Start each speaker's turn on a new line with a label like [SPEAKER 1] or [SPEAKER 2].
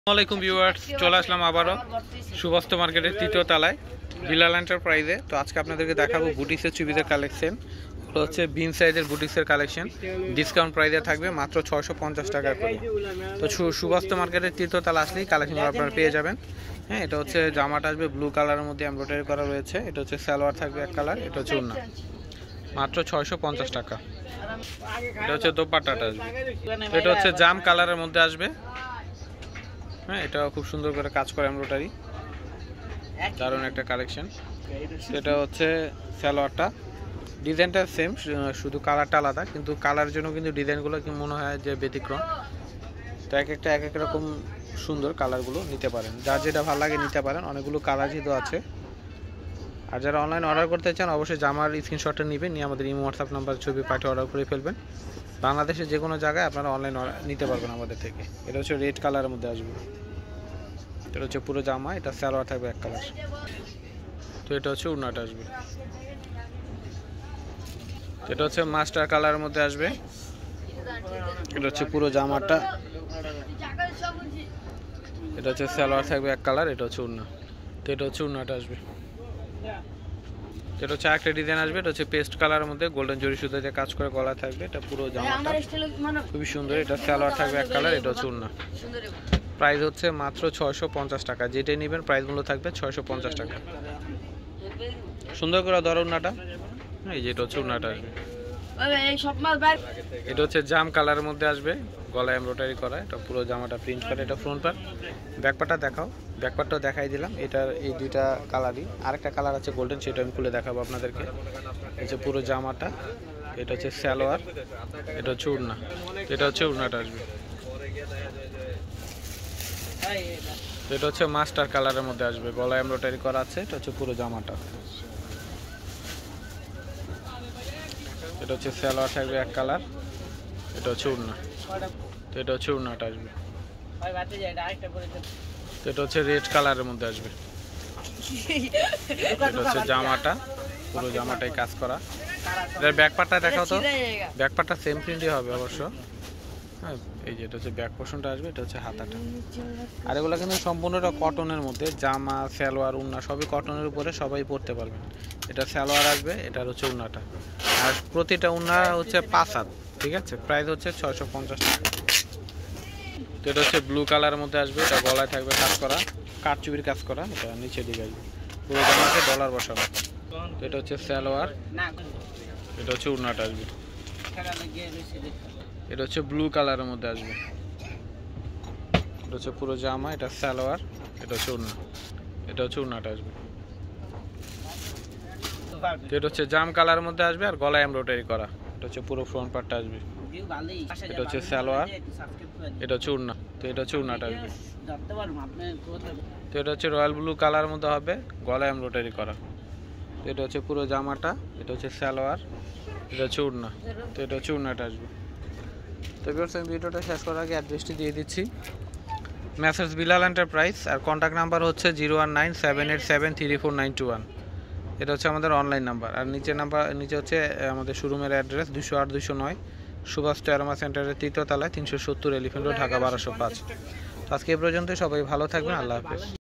[SPEAKER 1] আসসালামাইকুম ভিউয়ার্স, চলে আসলাম আবারও সুভাsto মার্কেটের তৃতীয় তলায় বিল্লাল এন্টারপ্রাইজে। তো আজকে আপনাদেরকে দেখাবো বুটিক্সের চুবিদের কালেকশন। এগুলো হচ্ছে বিন সাইজের বুটিক্সের কালেকশন, ডিসকাউন্ট প্রাইসে থাকবে মাত্র 650 টাকা করে। তো সুভাsto মার্কেটের তৃতীয় তলা আসলেই কালেকশনগুলো আপনারা পেয়ে যাবেন। হ্যাঁ, এটা হচ্ছে জামাটা আসবে ব্লু কালারের মধ্যে এমব্রয়ডারি করা রয়েছে। এটা হচ্ছে সালোয়ার থাকবে এক কালার, এটা হচ্ছে ওড়না, মাত্র 650 টাকা। এটা হচ্ছে দোপাট্টাটা আসবে, এটা হচ্ছে জাম কালারের মধ্যে আসবে। হ্যাঁ, এটা খুব সুন্দর করে কাজ করে এমব্রয়ডারি, দারুণ একটা কালেকশন। এটা হচ্ছে সালোয়ারটা, ডিজাইনটা সেম, শুধু কালারটা আলাদা, কিন্তু কালারের জন্য কিন্তু ডিজাইনগুলো কি মনে হয় যে ব্যতিক্রম। তো এক এক রকম সুন্দর কালারগুলো নিতে পারেন, যার যেটা ভালো লাগে নিতে পারেন। অনেকগুলো কালার যেহেতু আছে। আর যারা অনলাইন অর্ডার করতে চান অবশ্যই জামার স্ক্রিনশটটা নেবেন, নিয়ে আমাদের ইমো হোয়াটসঅ্যাপ নাম্বার ছবি পাঠিয়ে অর্ডার করে ফেলবেন। বাংলাদেশের যে কোনো জায়গায় আপনারা অনলাইন নিতে পারবেন আমাদের থেকে। এটা হচ্ছে রেড কালারের মধ্যে আসবে, এটা হচ্ছে পুরো জামা, এটা সালোয়ার থাকবে এক কালার। তো এটা হচ্ছে ওড়নাটা আসবে, এটা হচ্ছে মাস্টার কালারের মধ্যে আসবে। এটা হচ্ছে পুরো জামাটা, এটা হচ্ছে সালোয়ার থাকবে এক কালার, এটা হচ্ছে ওড়না। তো এটা হচ্ছে ওড়নাটা আসবে। এটা হচ্ছে একটা ডিজাইন আসবে, এটা হচ্ছে পেস্ট কালারের মধ্যে গোল্ডেন জরি সুতো দিয়ে কাজ করে গলা থাকবে। এটা পুরো জামাটা খুবই সুন্দর, এটা সালোয়ার থাকবে এক কালার, এটা হচ্ছে ওড়না। প্রাইস হচ্ছে মাত্র 650 টাকা। যেটাই নেবেন প্রাইসগুলো থাকবে 650 টাকা। সুন্দর করে ধরো ওড়নাটা, এই যে এটা হচ্ছে ওড়নাটা আসবে। এটা হচ্ছে জাম কালারের মধ্যে আসবে, গলায় এমব্রয়ডারি করা। এটা পুরো জামাটা প্রিন্ট করা, এটা ফ্রন্ট পার্ট। ব্যাক পার্টটা দেখাও, ব্যাক পার্টটাও দেখাই দিলাম। এটার এই দুইটা কালারই, আরেকটা কালার আছে গোল্ডেন, সেটা আমি খুলে দেখাবো আপনাদেরকে। এই যে পুরো জামাটা, এটা হচ্ছে সালোয়ার, এটা হচ্ছে ওড়না, এটা হচ্ছে ওড়নাটা আসবে। এটা হচ্ছে মাস্টার কালারের মধ্যে আসবে, গলায় এমব্রয়ডারি করা আছে। এটা হচ্ছে পুরো জামাটা, এটা হচ্ছে সালোয়ার থাকবে এক কালার, এটা হচ্ছে ওড়না। তো এটা হচ্ছে ওড়নাটা আসবে। তো এটা হচ্ছে রেড কালারের মধ্যে আসবে। এটা হচ্ছে জামাটা, পুরো জামাটাই কাজ করা। এটার ব্যাক পার্টটা দেখাও তো, ব্যাক পার্টটা সেম প্রিন্টই হবে অবশ্য। হ্যাঁ, এই যে এটা হচ্ছে ব্যাক পোর্শনটা আসবে, এটা হচ্ছে হাতাটা। আর এগুলো কিন্তু সম্পূর্ণটা কটনের মধ্যে, জামা সালোয়ার ওড়না সবই কটনের উপরে, সবাই পরতে পারবেন। এটা সালোয়ার আসবে, এটার হচ্ছে ওড়নাটা। আর প্রতিটা ওড়না হচ্ছে 5 হাত, ঠিক আছে। প্রাইস হচ্ছে 650 টাকা। তো এটা হচ্ছে ব্লু কালারের মধ্যে আসবে, এটা গলায় থাকবে কাজ করা, কাঠচুপির কাজ করা। এটা নিচে দিকে আসবে, পুরো জামাতে ডলার বসানো। তো এটা হচ্ছে সালোয়ার, এটা হচ্ছে ওড়নাটা আসবে। এটা হচ্ছে ব্লু কালারের মধ্যে আসবে, এটা হচ্ছে পুরো জামা, এটা সালোয়ার, এটা হচ্ছে ওড়না, এটা হচ্ছে ওড়নাটা আসবে। তো এটা হচ্ছে জাম কালারের মধ্যে আসবে, আর গলায় এমব্রয়ডারি করা। এটা হচ্ছে পুরো ফ্রন্ট পার্টটা আসবে, এটা হচ্ছে সালোয়ার, এটা হচ্ছে ওড়না। তো এটা হচ্ছে ওড়নাটা আসবে। তো এটা হচ্ছে রয়্যাল ব্লু কালারের মধ্যে হবে, গলায় এমব্রয়ডারি করা। তো এটা হচ্ছে পুরো জামাটা, এটা হচ্ছে সালোয়ার, এটা হচ্ছে ওড়না। তো এটা হচ্ছে ওড়নাটা আসবে। তো ভিউয়ার্স, আমি ভিডিওটা শেষ করার আগে অ্যাড্রেসটি দিয়ে দিচ্ছি, মেসার্স বিল্লাল এন্টারপ্রাইজ। আর কন্ট্যাক্ট নাম্বার হচ্ছে 01978734921। এটা হচ্ছে আমাদের অনলাইন নাম্বার। আর নিচে হচ্ছে আমাদের শোরুমের অ্যাড্রেস, 208-209 সুভাsto অ্যারোমা সেন্টারের তৃতীয় তলায়, 370 এলিফ্যান্ট রোড, ঢাকা 1205। তো আজকে এই পর্যন্ত, সবাই ভালো থাকবেন, আল্লাহ হাফেজ।